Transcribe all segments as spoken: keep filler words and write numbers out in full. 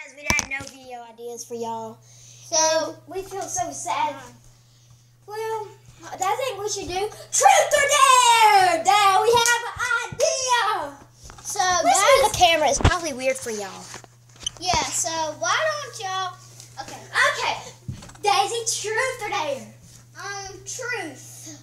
Guys, we had no video ideas for y'all. So, we feel so sad. Well, I think we should do Truth or Dare! Now we have an idea! so Let's guys, move the camera. It's probably weird for y'all. yeah, so why don't y'all, okay, Okay, Daisy, Truth or Dare? um, truth.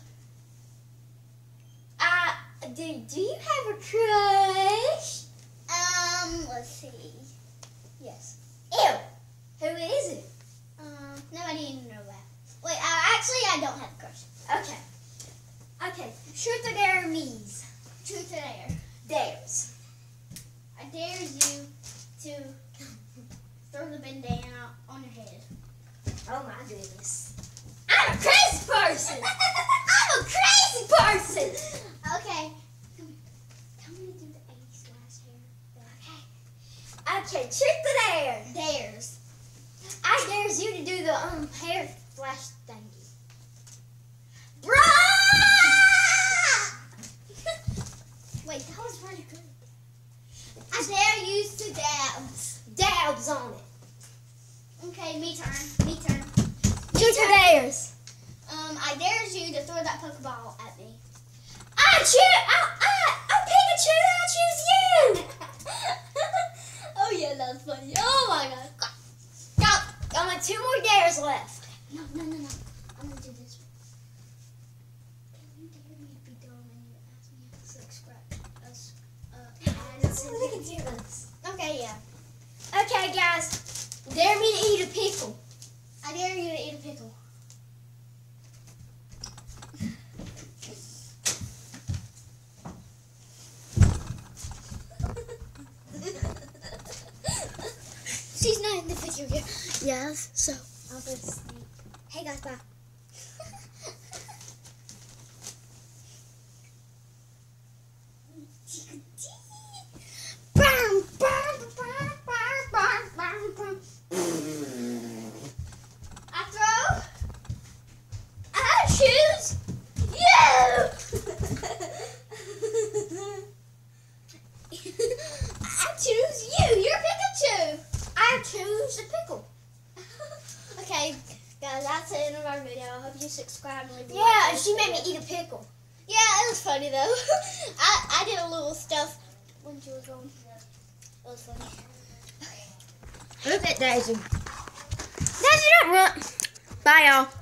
Uh, do, do you have a crush? Um, let's see. Yes. Ew! Who is it? Um, nobody even know that. Wait, uh, actually, I don't have a crush. Okay. Okay, Truth or Dare means Truth or dare? dares. I dare you to throw the bandana on your head. Oh my goodness. I'm a crazy person! I'm a crazy person! Okay. Tell me to do the A slash hair. Okay, Truth or Dare? Dares. I dares you to do the um hair flash thingy. Bruh! Wait, that was really good. I dare you to dabs. Dabs on it. Okay, me turn. Me turn. Truth or Dares? Um, I dares you to throw that Pokeball at me. I choose. I I I Pikachu. I choose you. Oh yeah, that's funny. Oh my god. Go. Only two more dares left. No, no, no, no. I'm gonna do this one. Can you dare me to be dumb and you ask me if it's like scratch us? Uh, add We can do this. Okay, yeah. Okay, guys. Dare me to eat a pickle. I dare you to eat a pickle. She's not in the video yet. Yes, so I'll go to sleep. Hey guys, bye. Bam, bam, bam, bam, bam, bam, bam. I throw. I choose you. I choose you. You're Pikachu. I choose a pickle. Okay, guys, that's the end of our video. I hope you subscribe and leave a Yeah, like. and she made me eat a pickle. Yeah, it was funny though. I, I did a little stuff when she was gone. It was funny. Look at Daisy. Daisy, don't run. Bye, y'all.